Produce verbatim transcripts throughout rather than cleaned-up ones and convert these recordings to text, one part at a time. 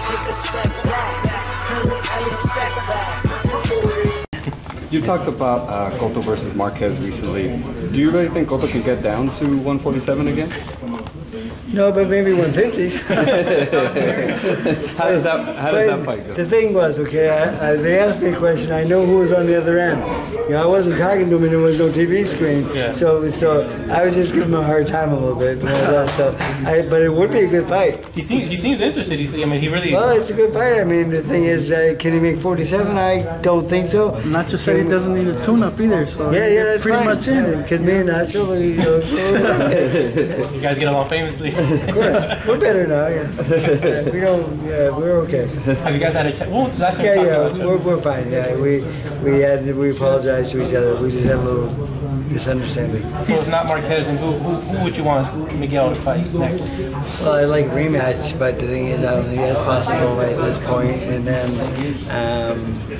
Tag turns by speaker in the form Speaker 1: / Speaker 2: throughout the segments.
Speaker 1: You talked about uh, Cotto versus Marquez recently. Do you really think Cotto can get down to one forty-seven again?
Speaker 2: No, but maybe one fifty.
Speaker 1: How does that How does that fight go?
Speaker 2: The thing was, okay, I, I, they asked me a question. I know who was on the other end. You know, I wasn't talking to him, and there was no T V screen. Yeah. So, so I was just giving him a hard time a little bit. You know, that, so, I, but it would be a good fight.
Speaker 3: He seems He seems interested. He's, I mean, he really.
Speaker 2: Well, it's a good fight. I mean, the thing is, uh, can he make forty-seven? I don't think so.
Speaker 4: Nacho said he doesn't need a tune-up either. So
Speaker 2: yeah, yeah, that's
Speaker 4: pretty
Speaker 2: fine.
Speaker 4: much in.
Speaker 2: Because me and Nacho, you know, so
Speaker 3: you guys get along famously.
Speaker 2: Of course, we're better now. Yeah, yeah we don't. Yeah, we're okay.
Speaker 3: Have you guys had a chat? Well, last time
Speaker 2: yeah,
Speaker 3: we
Speaker 2: yeah,
Speaker 3: talked about
Speaker 2: we're, we're fine. Yeah, we we had we apologized to each other. We just had a little misunderstanding.
Speaker 3: So it's not Marquez, and who, who who would you want Miguel to fight next?
Speaker 2: Well, I like rematch, but the thing is, I don't think that's possible right at this point. And then um,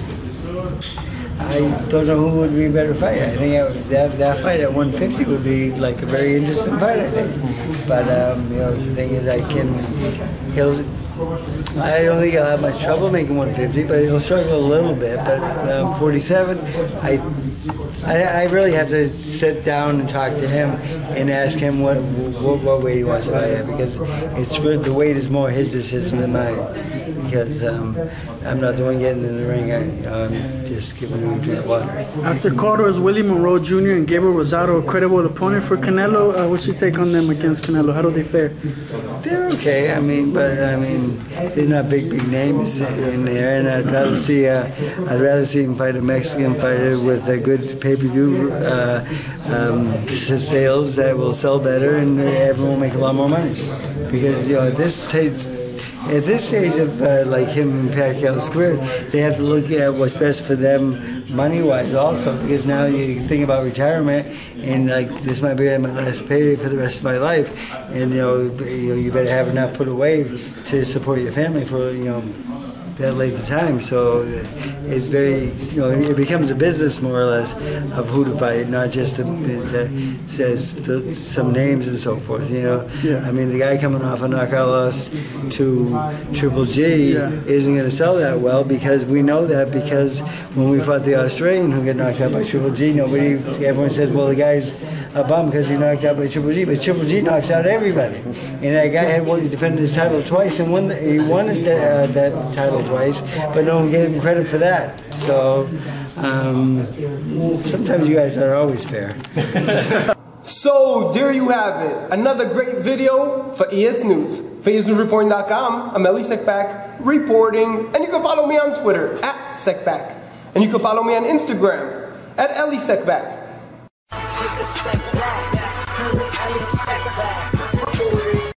Speaker 2: I don't know who would be a better fight. I think that that fight at one fifty would be like a very interesting fight. I think, but um, you know, the thing is, I can he'll. I don't think he'll have much trouble making one fifty, but he'll struggle a little bit. But um, forty-seven, I, I, I really have to sit down and talk to him and ask him what what, what weight he wants to fight at, because it's the weight is more his decision than mine. Because um, I'm not the one getting in the ring. I, I'm just giving him a drink of water.
Speaker 4: After Cotto is Willie Monroe Junior and Gabriel Rosado a credible opponent for Canelo. Uh, what's your take on them against Canelo? How do they fare?
Speaker 2: They're okay. I mean, but I mean, they're not big, big names in there. And I'd rather see, uh, I'd rather see him fight a Mexican fighter with a good pay-per-view uh, um, sales that will sell better, and everyone will make a lot more money. Because you know, this takes. At this stage of uh, like him and Pacquiao's career, they have to look at what's best for them money-wise also, because now you think about retirement and like this might be my last payday for the rest of my life, and you know, you know you better have enough put away to support your family for you know that late of time. So it's very, you know, it becomes a business more or less of who to fight, not just that says the, some names and so forth. You know,
Speaker 4: yeah.
Speaker 2: I mean, the guy coming off a knockout loss to Triple G yeah. isn't going to sell that well, because we know that because when we fought the Australian who got knocked out by Triple G, nobody, everyone says, well, the guy's a bum because he knocked out by Triple G, but Triple G knocks out everybody. And that guy had won, he defended his title twice and won the, he won his, uh, that title twice, but no one gave him credit for that. So um, sometimes you guys are always fair.
Speaker 5: So there you have it, another great video for E S News. For E S News Reporting dot com, I'm Elie Seckbach reporting, and you can follow me on Twitter at Seckbach, and you can follow me on Instagram at Elie Seckbach.
Speaker 6: Take a step back.